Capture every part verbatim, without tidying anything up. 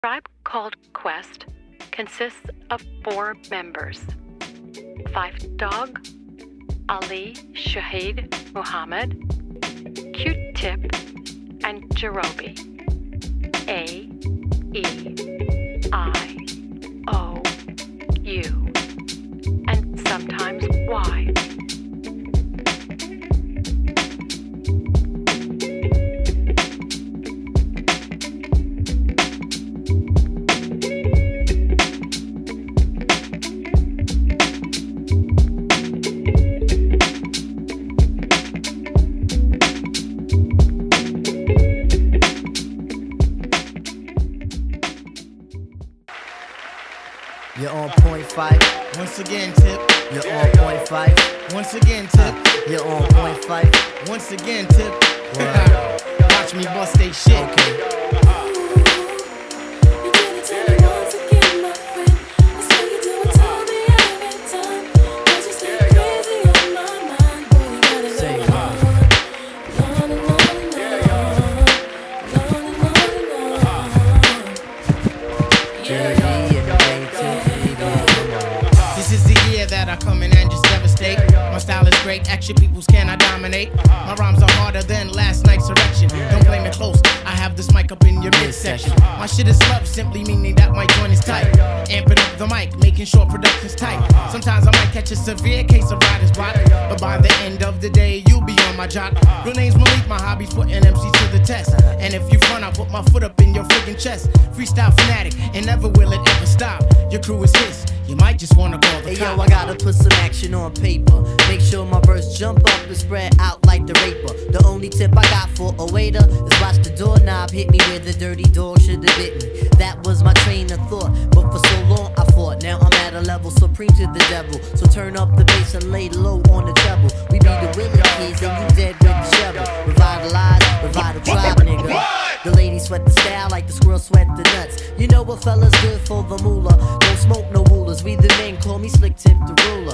Tribe Called Quest consists of four members: Five Dog, Ali Shahid Muhammad, Q-Tip, and Jerobi. A, E, I, O, U, and sometimes Y. You're on point five. Once again, Tip. You're on point five. Once again, Tip. You're on point five. Once again, Tip. Watch me bust they shit. Okay. I come in and just devastate. My style is great, action peoples cannot dominate. My rhymes are harder than last night's erection. Don't play me close, I have this mic up in your midsection. My shit is love, simply meaning that my joint is tight. Amping up the mic, making sure production's tight. Sometimes I might catch a severe case of writer's block, but by the end of the day, you'll be on my jock. Real name's Malik, my hobby's putting M Cs to the test. And if you front, I'll put my foot up in your friggin' chest. Freestyle fanatic, and never will it ever stop. Your crew is his, you might just wanna call the hey, cop. Yo, I gotta put some action on paper. Make sure my verse jump up and spread out like the raper. The only tip I got for a waiter is watch the doorknob hit me where the dirty dog should've bit me. That was my train of thought, but for so long I fought. Now I'm at a level supreme to the devil. So turn up the bass and lay low on the treble. We be the Willie kids and you dead with the shovel. Revitalize, revital tribe, nigga. The ladies sweat the style like the squirrel sweat the nuts. You know what fella's good for the moolah. Don't smoke no rulers. We the men, call me Slick Tip the ruler.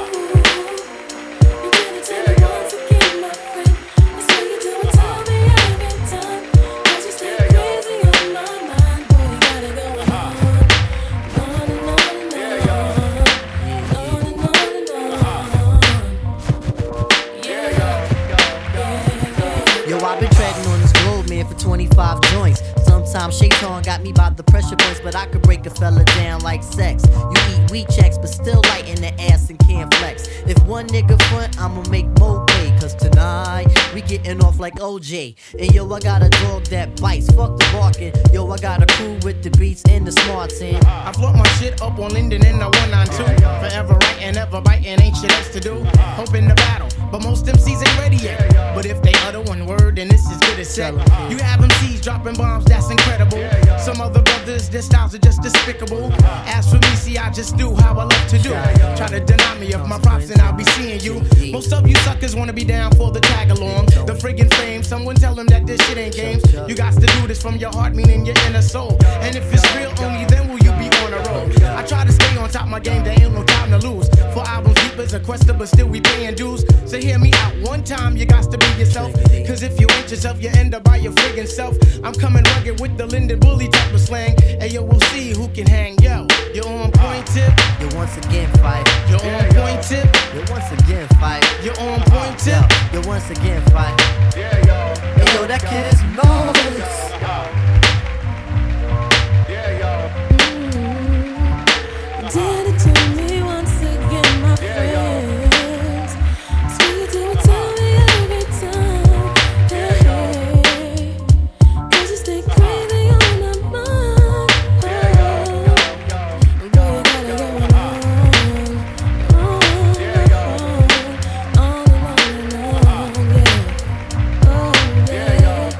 Yo, I've been treading on this globe, man, for twenty-five joints. Sometimes Shaitan got me by the pressure points, but I could break a fella down like sex. You eat wheat checks, but still light in the ass and can't flex. If one nigga front, I'ma make more pay. Cause tonight, we getting off like O J. And yo, I got a dog that bites, fuck the barking. Yo, I got a crew with the beats and the smarts in. I float my shit up on Linden in the one nine two. Forever writing, ever biting, ain't shit else to do. Hoping to battle, but most M Cs ain't ready yet. But if they utter one word, then it's as good as set. You have M Cs dropping bombs, that's incredible. Some other brothers, their styles are just despicable. As for me, see, I just do how I love to do. Try to deny me of my props and I'll be seeing you. Most of you suckers wanna be down for the tag along. The friggin' fame, someone tell them that this shit ain't games. You got to do this from your heart, meaning your inner soul. And if it's real, only then will you be on a roll. I try to stay on top of my game, there ain't no time to lose. For albums deep as a quester, but still we paying dues. So hear me out one time, you got to be yourself. Cause if you ain't yourself, you end up by your friggin' self. I'm coming rugged with the Linden Bully type of slang. And yo, we'll see who can hang. Yo, you're on point, Tip. You're once again five. You're on point, Tip. You're once again five. You're on point, Tip. You're once again five. Hey, yo, that kid is marvelous. Did it to me once again, my friends. Sweet, do it to me every time. Hey, cause you stay crazy on my mind. Oh, boy, you got it going on. On and on, on and on, yeah. Oh, yeah.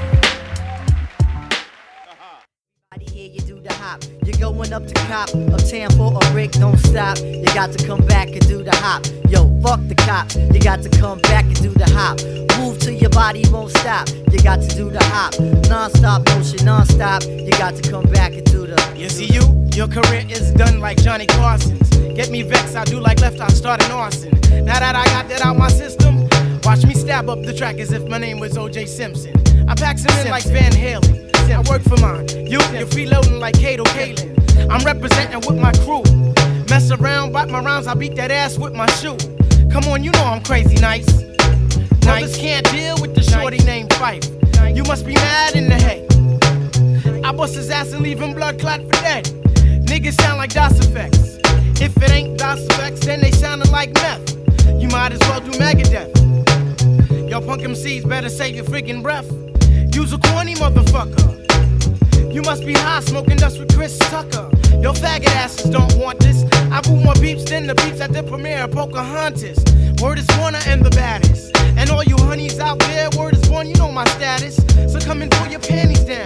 I hear you do the hop. You're going up to cop, uptown for a brick, don't stop. You got to come back and do the hop. Yo, fuck the cops. You got to come back and do the hop. Move till your body won't stop. You got to do the hop. Non-stop motion, non-stop. You got to come back and do the. You see you? Your career is done like Johnny Carson's. Get me vexed, I do like left, I start an arson. Now that I got that out my system, watch me stab up the track as if my name was O J Simpson. I pack some in like Van Halen. I work for mine. You, you're freeloading like Kato Kalin. I'm representing with my crew. Mess around, bite my rounds, I beat that ass with my shoe. Come on, you know I'm crazy nice. Brothers can't deal with the shorty named Fife. You must be mad in the hay. I bust his ass and leave him blood clot for dead. Niggas sound like DOS effects. If it ain't DOS effects, then they soundin' like meth. You might as well do Megadeth. Yo, punk M Cs better save your freaking breath. Use a corny motherfucker. You must be high smoking dust with Chris Tucker. Yo, faggot asses don't want this. I boo more beeps than the beeps at the premiere of Pocahontas. Word is Warner and the baddest. And all you honeys out there, word is born, you know my status. So come and pull your panties down.